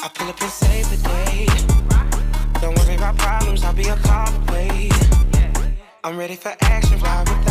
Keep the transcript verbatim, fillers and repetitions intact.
I pull up and save the day. Don't worry about problems, I'll be a call away. I'm ready for action, fly with